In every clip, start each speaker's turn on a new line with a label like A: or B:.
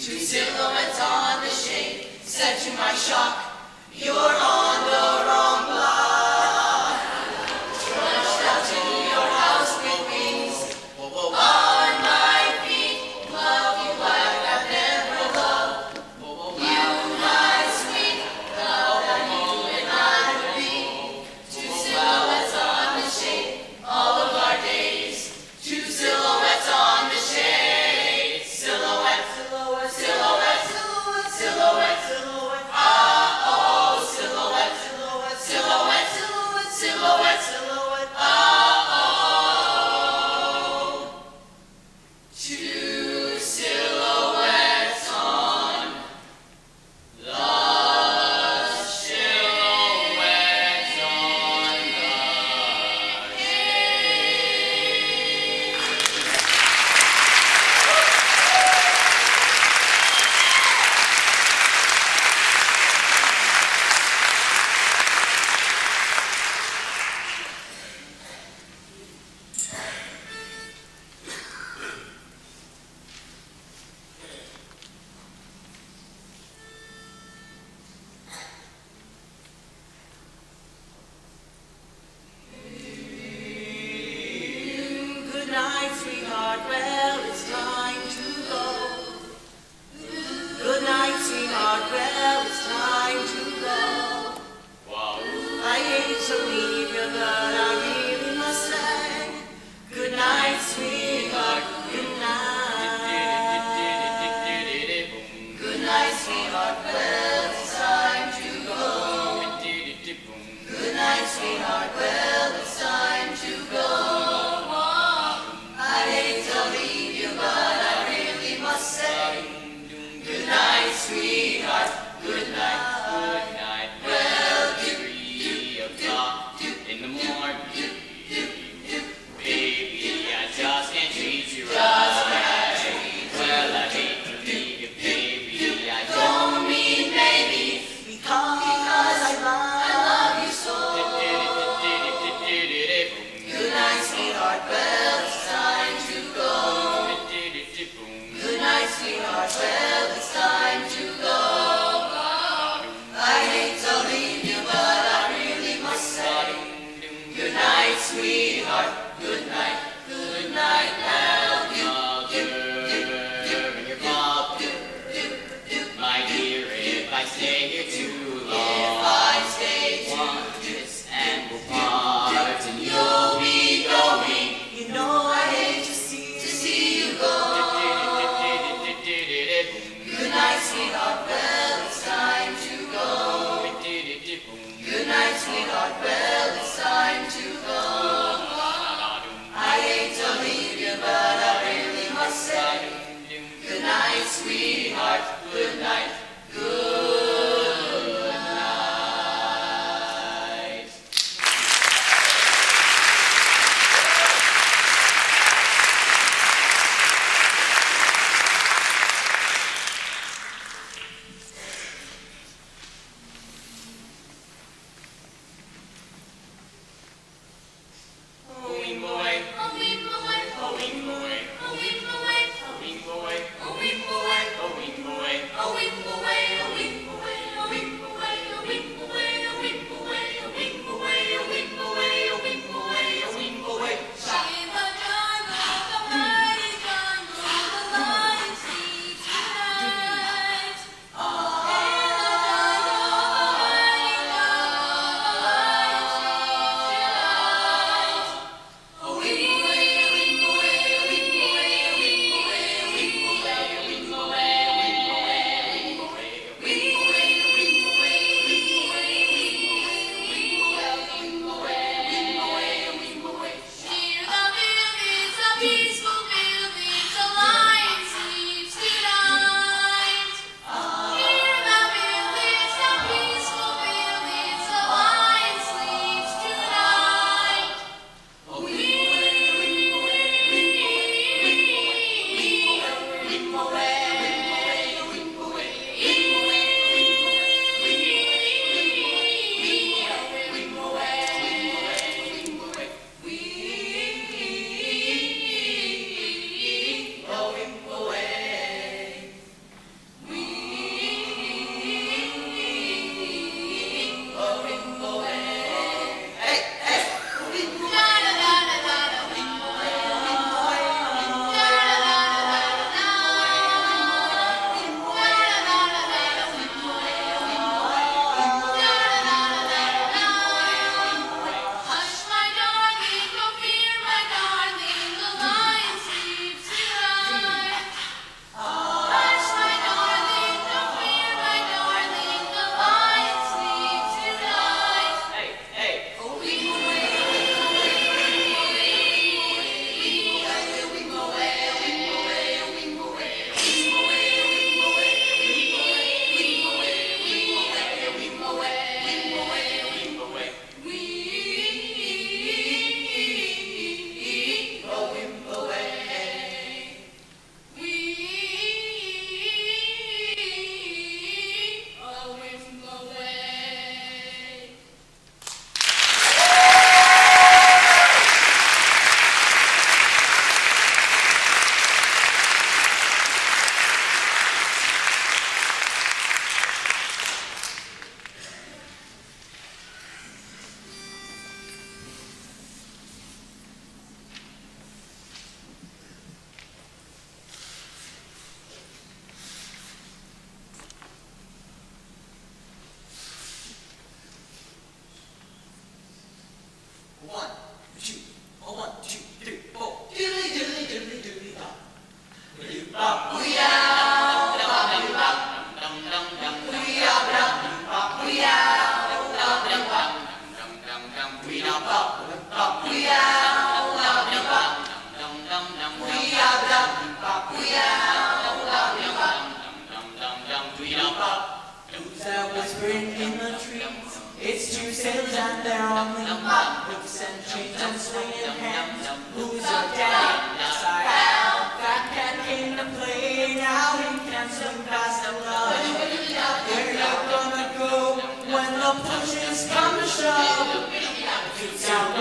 A: Two silhouettes on the shade, said to my shock, "You're on the wrong block." Rushed out to your house with wings on my feet. Love you like I've never loved you, my sweet. Love that you and I would be. Two silhouettes on the shade, all of our days. Two silhouettes on the shade. Silhouette, silhouette, silhouette, silhouette, silhouette, silhouette. Ah, oh, silhouette, silhouette, silhouette, silhouette, silhouette, silhouette. Ah, oh. Two silhouettes on the shade. Silhouettes on the Good night, sweetheart. Well, it's time to go. Good night, sweetheart. Well, it's time to go. I hate to leave you, but I really must say, good night, sweetheart. Good night. Good night, sweetheart. Well, it's time to go. Good night, sweetheart. Well, it's time to go. I hate to leave you, but I really must say, good night, sweetheart. Good night.
B: Good night.
A: Well,
B: 3 o'clock in the morning. Baby, I just can't treat you right. Well, I hate to leave you, baby. I
A: don't mean maybe, because I love you so. Good night, sweetheart. Well, it's time to go. Good night, sweetheart. Well, it's time to go. I hate to leave you, but I really must say, good night, sweetheart. Good night. Good night, pal.
B: Mother and your father. My dear, if I stay here too long,
A: If I stay too
B: once and we'll part, and you'll be going.
A: you know I hate to see you go. Good night, sweetheart. Well, it's time to go. Good night, sweetheart. Well, it's time to go. I hate to leave you, but I really must say, good night, sweetheart. Good night. Good night.
B: Going boy,
A: Going boy,
B: going boy,
A: going boy,
B: going boy,
A: going boy,
B: going boy.
A: going boy.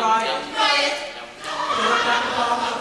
A: riot.
B: Riot.
A: You're back on the